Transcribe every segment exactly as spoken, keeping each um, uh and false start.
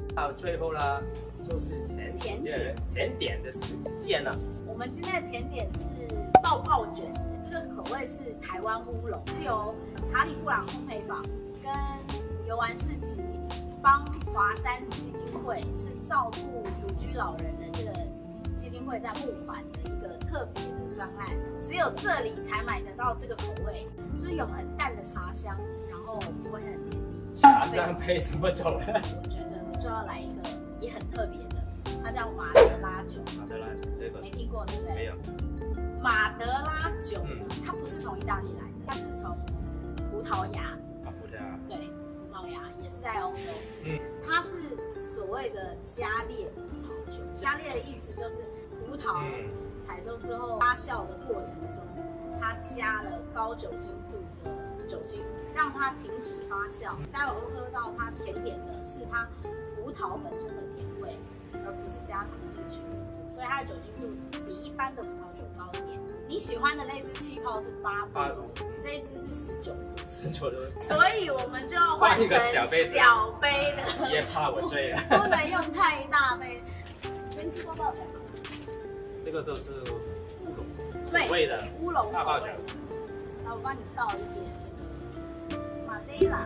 到最后啦，就是甜甜点甜点的时间了。 我们今天的甜点是爆泡卷，这个口味是台湾乌龙，是由查理布朗烘焙坊跟游玩市集帮华山基金会是照顾独居老人的这个基金会在募款的一个特别的专案，只有这里才买得到这个口味，就是有很淡的茶香，然后不会很甜腻。 茶香配什么酒呢？ 我觉得就要来一个也很特别的，它叫马德拉酒。 马德拉酒这个没听过对不对？ 没有。 马德拉酒呢，它不是从意大利来的，它是从葡萄牙。 啊，葡萄牙。 对，葡萄牙也是在欧洲。 嗯， 它是所谓的加烈葡萄酒。加烈的意思就是葡萄采收之后发酵的过程中，它加了高酒精度的酒精，让它停止发酵。待会会喝到它甜甜的，是它葡萄本身的甜味，而不是加糖进去。所以它的酒精度比一般的葡萄酒高一点。你喜欢的那支气泡是八度，八度，这一支是十九度， 十九度。 所以我们就要换成小杯小杯的。 也怕我醉了。 不能用太大杯。先吃泡泡卷。 这个就是乌龙对味的乌龙大泡酒。 那我帮你倒一点那个马黛拉。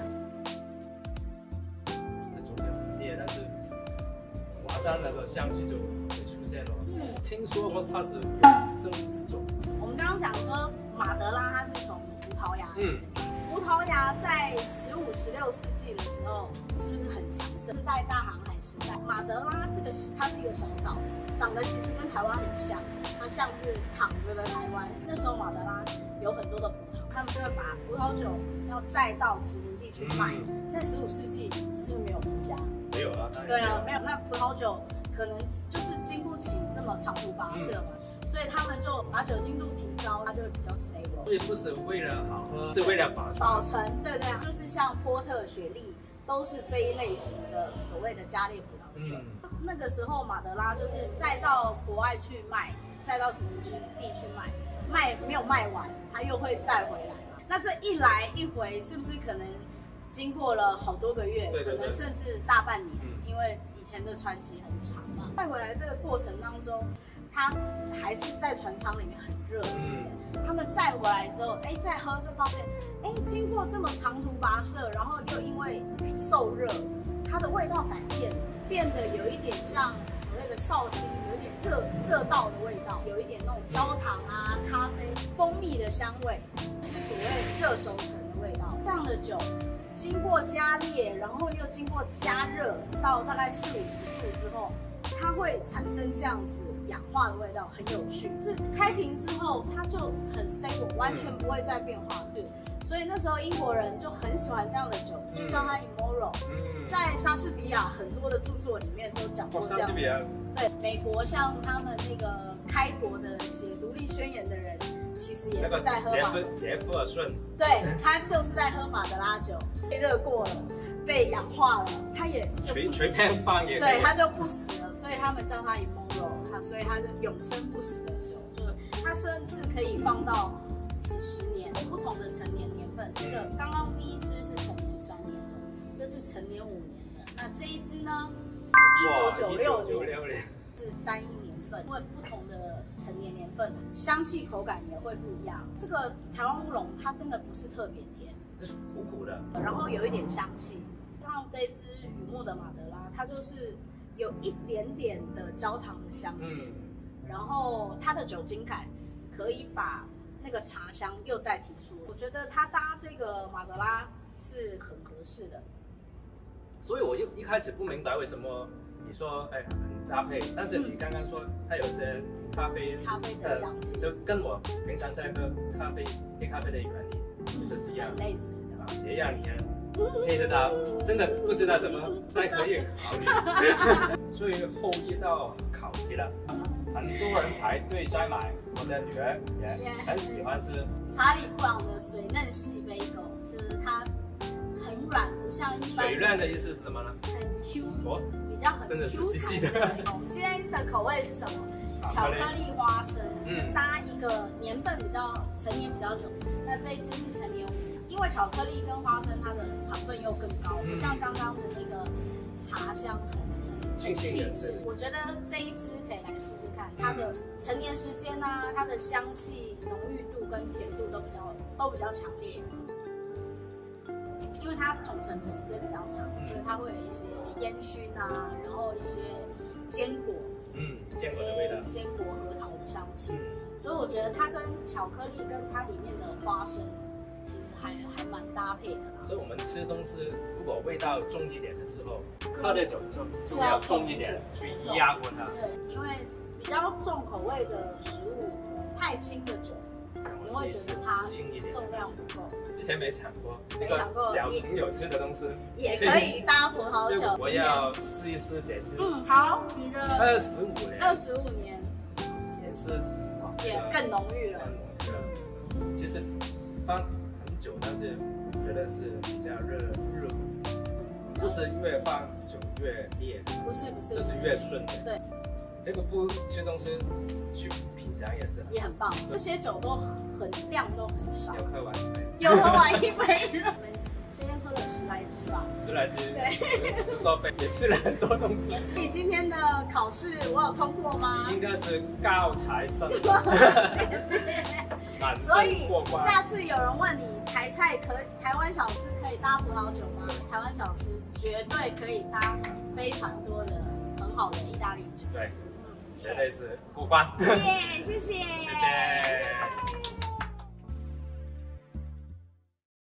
重点很烈，但是华山那个香气就会出现了。嗯，听说过它是永生之酒。 我们刚刚讲说马德拉它是从葡萄牙， 嗯， 葡萄牙在十五、十六世纪的时候是不是很强盛？是在大航海时代，马德拉这个它是一个小岛，长得其实跟台湾很像，它像是躺着的台湾。那时候马德拉有很多的葡萄，他们就会把葡萄酒要载到殖民地去卖。嗯、在十五世纪是不是没有人家？ 没有啊， 对啊，没有。那葡萄酒可能就是经不起这么长途跋涉嘛。嗯，所以他们就把酒精度提高，它就会比较 stable。所以不是为了好喝，是为了保存。 保存，对对，就是像波特、雪莉，都是这一类型的所谓的加烈葡萄酒。嗯、那个时候马德拉就是再到国外去卖，再到殖民地去卖，卖没有卖完，它又会再回来嘛。那这一来一回，是不是可能经过了好多个月，对对对，可能甚至大半年？嗯、因为以前的传奇很长嘛，带回来这个过程当中。它还是在船舱里面很热，嗯，他们载回来之后，哎，再喝就发现，哎，经过这么长途跋涉，然后又因为受热，它的味道改变，变得有一点像所谓的绍兴，有一点热热道的味道，有一点那种焦糖啊、咖啡、蜂蜜的香味，是所谓热熟成的味道。这样的酒经过加烈，然后又经过加热到大概四五十度之后，它会产生这样子氧化的味道，很有趣。是开瓶之后，它就很 stable， 完全不会再变化。对，所以那时候英国人就很喜欢这样的酒，就叫它 Immoral。嗯，在莎士比亚很多的著作里面都讲过这样。莎士比亚。对，美国像他们那个开国的写独立宣言的人，其实也是在喝马德拉。 杰弗尔逊。 对，他就是在喝马德拉酒，被热过了。被氧化了，它也随随便放也对，它就不死了，所以他们叫它 Immoral， 它所以它是永生不死的酒，就是它甚至可以放到几十年，不同的陈年年份。这个刚刚第一支是陈年三年的，这是陈年五年的，那这一支呢是一九九六年，是单一年份，因为不同的陈年年份，香气口感也会不一样。这个台湾乌龙它真的不是特别甜， 是苦苦的， 然后有一点香气。像这支雨墨的马德拉，它就是有一点点的焦糖的香气，嗯、然后它的酒精感可以把那个茶香又再提出。我觉得它搭这个马德拉是很合适的。 所以我就一开始不明白为什么你说哎很搭配，但是你刚刚说它有些咖啡咖啡的香气， 就跟我平常在喝咖啡黑咖啡的原理其实是一样， 很类似的。 啊，这样你配得到，真的不知道怎么才可以考虑。最后一道考题了，很多人排队在买，我的女儿也很喜欢吃。 查理布朗的水嫩细杯狗，就是它很软，不像一般。 水嫩的意思是什么呢？ 很 Q， 哦， 比较很 Q 真的是细细的。 我们今天的口味是什么？巧克力花生，是搭一个年份比较陈年比较久。那这一支是陈年五年，因为巧克力跟花生它的糖分又更高，不像刚刚的那个茶香很很细致。我觉得这一支可以来试试看，它的陈年时间啊，它的香气浓郁度跟甜度都比较都比较强烈。因为它桶陈的时间比较长，所以它会有一些烟熏啊，然后一些坚果， 嗯，坚果的味道， 坚果核桃的香气。所以我觉得它跟巧克力跟它里面的花生，其实还还蛮搭配的啦。 所以我们吃东西，如果味道重一点的时候，喝的酒就就要重一点，去压过它。 对，因为比较重口味的食物，太轻的酒，你会觉得它重量不够。之前没想过， 没想过小朋友吃的东西也可以搭葡萄酒。 我要试一试这支。 嗯，好，你的二十五年， 二十五年也是。 也更浓郁了。 更浓郁了。其实放很久，但是觉得是比较热热，不是越放久越烈， 不是不是， 就是越顺的。对，这个不吃东西去品尝也是也很棒。这些酒都很量都很少， 有喝完一杯， 有喝完一杯了。今天喝了十来支吧， 十来支， 对， 十多杯，也吃了很多东西。 所以今天的考试我有通过吗？ 应该是高材生，谢谢。 所以下次有人问你台菜可台湾小吃可以搭葡萄酒吗？台湾小吃绝对可以搭非常多的很好的意大利酒。 对，绝对是过关。 耶，谢谢， 谢谢。